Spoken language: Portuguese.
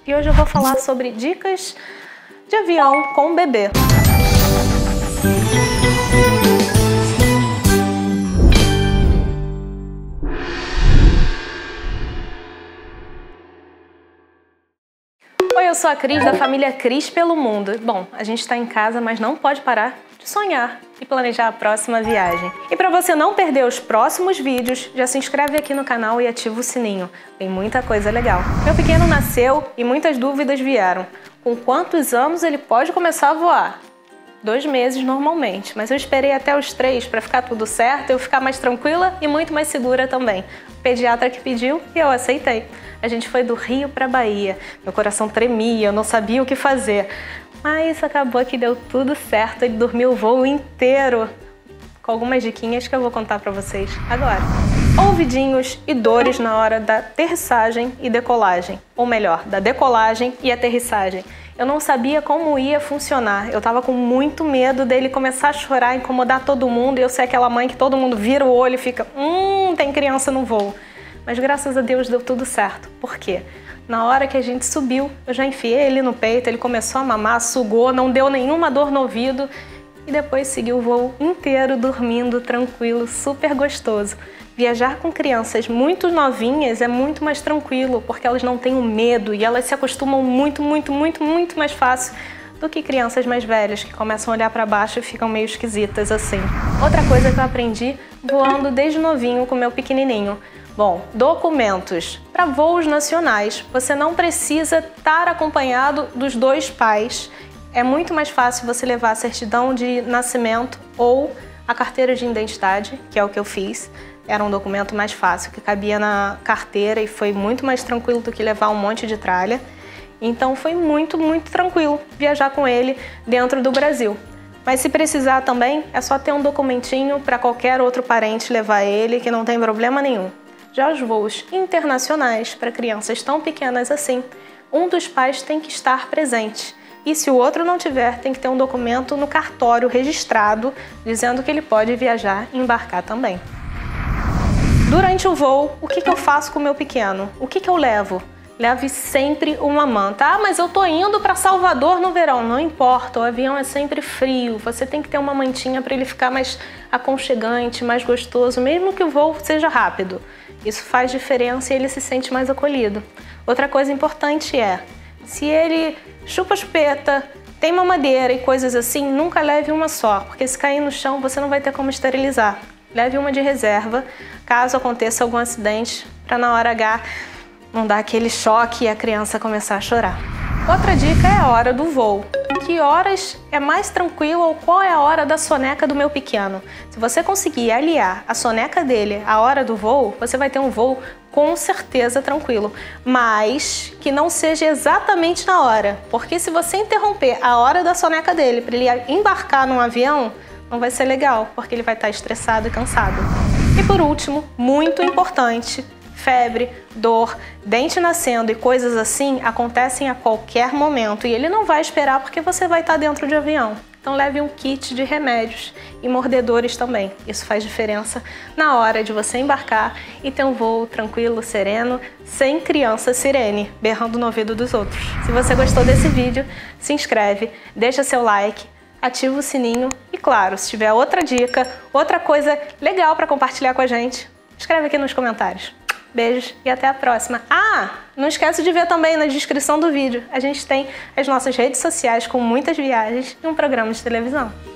e hoje eu vou falar sobre dicas de avião com o bebê. Oi, eu sou a Cris da família Cris pelo Mundo. Bom, a gente está em casa, mas não pode parar de sonhar e planejar a próxima viagem. E para você não perder os próximos vídeos, já se inscreve aqui no canal e ativa o sininho. Tem muita coisa legal. Meu pequeno nasceu e muitas dúvidas vieram. Com quantos anos ele pode começar a voar? 2 meses normalmente, mas eu esperei até os 3 para ficar tudo certo, eu ficar mais tranquila e muito mais segura também. O pediatra que pediu e eu aceitei. A gente foi do Rio para Bahia, meu coração tremia, eu não sabia o que fazer. Mas acabou que deu tudo certo, ele dormiu o voo inteiro. Com algumas diquinhas que eu vou contar para vocês agora. Ouvidinhos e dores na hora da aterrissagem e decolagem. Ou melhor, da decolagem e aterrissagem. Eu não sabia como ia funcionar. Eu tava com muito medo dele começar a chorar, incomodar todo mundo. E eu sei aquela mãe que todo mundo vira o olho e fica, tem criança no voo. Mas graças a Deus deu tudo certo. Por quê? Na hora que a gente subiu, eu já enfiei ele no peito, ele começou a mamar, sugou, não deu nenhuma dor no ouvido. E depois seguiu o voo inteiro dormindo, tranquilo, super gostoso. Viajar com crianças muito novinhas é muito mais tranquilo, porque elas não têm o medo e elas se acostumam muito mais fácil do que crianças mais velhas, que começam a olhar para baixo e ficam meio esquisitas assim. Outra coisa que eu aprendi voando desde novinho com meu pequenininho. Bom, documentos. Para voos nacionais, você não precisa estar acompanhado dos 2 pais. É muito mais fácil você levar a certidão de nascimento ou a carteira de identidade, que é o que eu fiz. Era um documento mais fácil, que cabia na carteira e foi muito mais tranquilo do que levar um monte de tralha. Então foi muito tranquilo viajar com ele dentro do Brasil. Mas se precisar também, é só ter um documentinho para qualquer outro parente levar ele, que não tem problema nenhum. Já os voos internacionais, para crianças tão pequenas assim, um dos pais tem que estar presente. E se o outro não tiver, tem que ter um documento no cartório registrado, dizendo que ele pode viajar e embarcar também. Durante o voo, o que eu faço com o meu pequeno? O que eu levo? Leve sempre uma manta. Ah, mas eu tô indo para Salvador no verão. Não importa, o avião é sempre frio. Você tem que ter uma mantinha para ele ficar mais aconchegante, mais gostoso, mesmo que o voo seja rápido. Isso faz diferença e ele se sente mais acolhido. Outra coisa importante é, se ele chupa chupeta, tem mamadeira e coisas assim, nunca leve uma só, porque se cair no chão você não vai ter como esterilizar. Leve uma de reserva, caso aconteça algum acidente, para na hora H não dar aquele choque e a criança começar a chorar. Outra dica é a hora do voo. Que horas é mais tranquilo ou qual é a hora da soneca do meu pequeno? Se você conseguir aliar a soneca dele à hora do voo, você vai ter um voo com certeza tranquilo, mas que não seja exatamente na hora, porque se você interromper a hora da soneca dele para ele embarcar num avião, não vai ser legal, porque ele vai estar estressado e cansado. E por último, muito importante, febre, dor, dente nascendo e coisas assim acontecem a qualquer momento e ele não vai esperar porque você vai estar dentro de avião. Então leve um kit de remédios e mordedores também. Isso faz diferença na hora de você embarcar e ter um voo tranquilo, sereno, sem criança sirene berrando no ouvido dos outros. Se você gostou desse vídeo, se inscreve, deixa seu like, ativa o sininho e claro, se tiver outra dica, outra coisa legal para compartilhar com a gente, escreve aqui nos comentários. Beijos e até a próxima. Ah, não esquece de ver também na descrição do vídeo. A gente tem as nossas redes sociais com muitas viagens e um programa de televisão.